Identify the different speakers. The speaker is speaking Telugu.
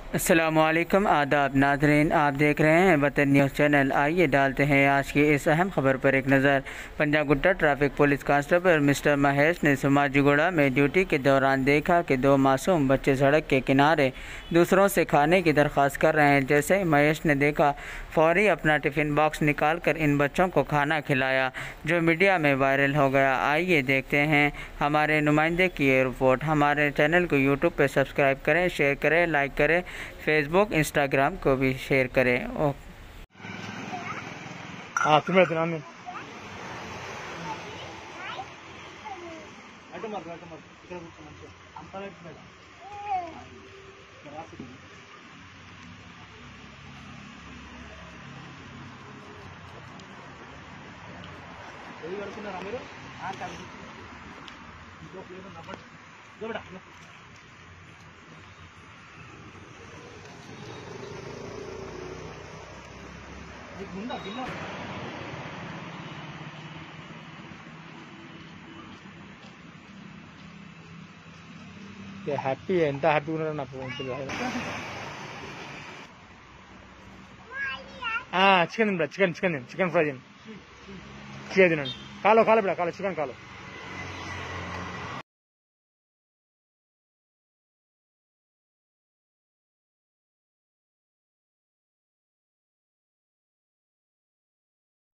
Speaker 1: अस्सलामुअलैकुम आदाब नाज़रीन, आप देख रहे हैं वतन न्यूज़ चैनल। आइए डालते हैं आज की इस अहम खबर पर एक नज़र। Panjagutta traffic police constable mister Mahesh ने समाजीगुड़ा में ड्यूटी के दौरान देखा कि दो मासूम बच्चे सड़क के किनारे दूसरों से खाने की दरख्वास्त कर रहे हैं। जैसे ही महेश ने देखा, फौरी अपना टिफ़िन बॉक्स निकाल कर इन बच्चों को खाना खिलाया, जो मीडिया में वायरल हो गया। आइए देखते हैं हमारे नुमाइंदे की ये रिपोर्ट। हमारे चैनल को यूट्यूब पर सब्सक्राइब करें, शेयर करें, लाइक करें, फेसबुक इंस्टाग्राम को भी शेयर करें।
Speaker 2: హ్యాపీ ఎంత హ్యాపీగా ఉన్నారు నాకు chicken chicken chicken chicken fry తినండి, చికెన్ తినండి, కాలో కాలో బిడ్డ కాలో చికెన్ కాలో.